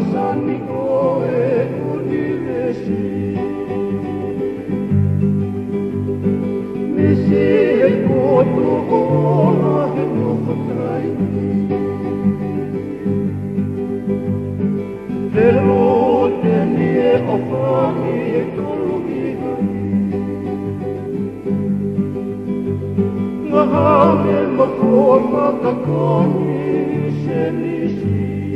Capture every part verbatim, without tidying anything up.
Masani koe univesi Misi he koto ora he no whakai Pero te nie o whani e tolu i hai Ngā hame makua makakoni se nisi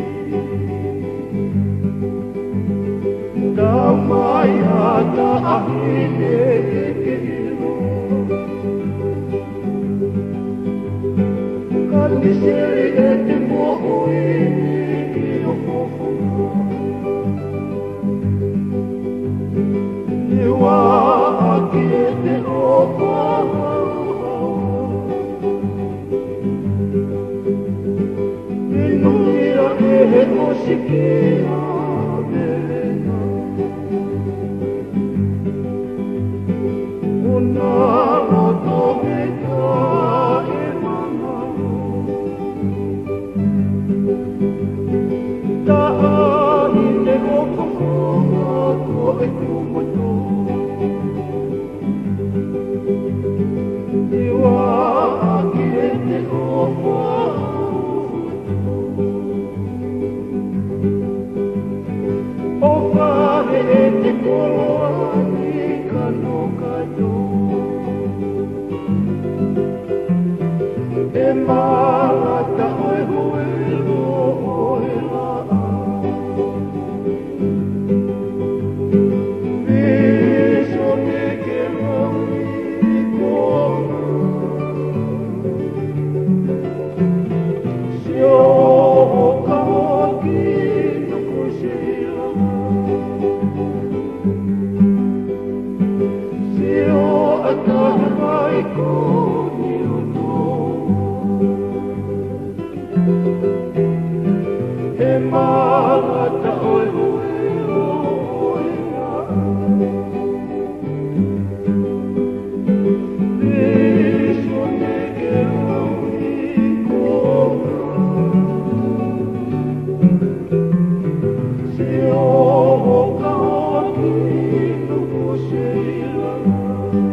Da mai ata ahine e ke hilo Ka niseri e te mohui i o fofonga Ni wā aki e te opa E nuira e he osikia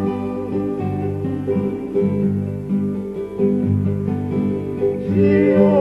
See you.